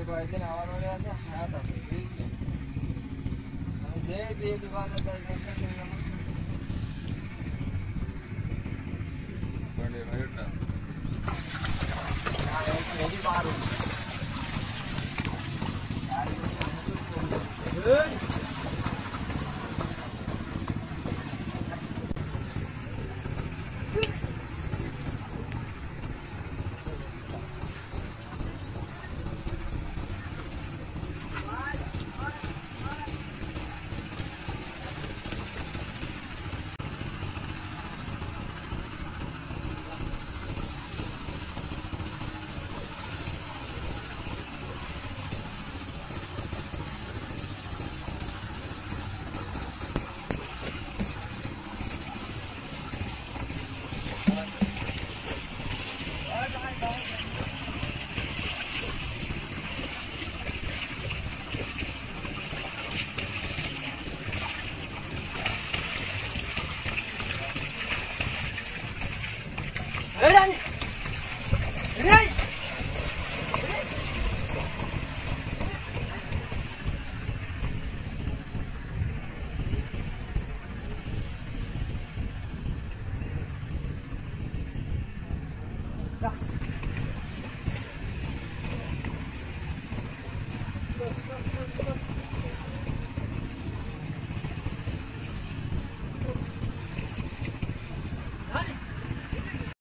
কয়েকদিন আমার মনে আছে হায়াত আছে বুঝলি আমি যে বিয়ে দিবানে তাই দেখে শুনলাম বড়ে ভাইটা মেরি মারু এই Hỡi anh